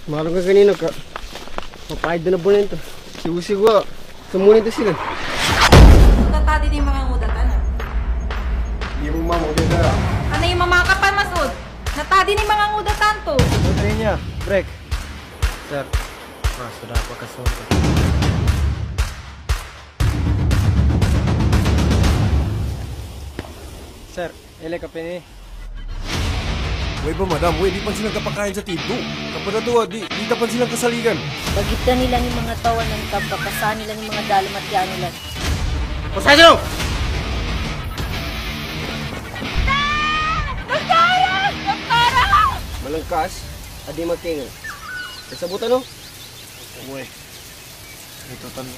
Marang ka kanina ka. Mapahid na po nito. Sigo-sigo. Sumunin to sila. Tatadi din mga ngudatan. Hindi mo mamudata. Ano yung mamakapan, Masud? Natadi ni mga ngudatan to. Putri niya. Break. Sir. Sudah apa kasunod. Sir, ele ka pini. Uy ba madam, uy, di pa silang kapakain sa tiblo. Kapag natuwa, di tapan silang kasaligan. Bagitan nila ni mga tawan ng kabakasan nila ni mga dalam at yan nila. Pasado! Malangkas, adi magtingal. Kasabutan no? Uy, ito tan.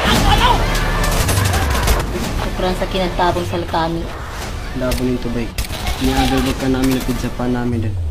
Sobrang sa kinantabong sa latami. Labo nito bay. Niagalbag ka namin na pizza pa namin din.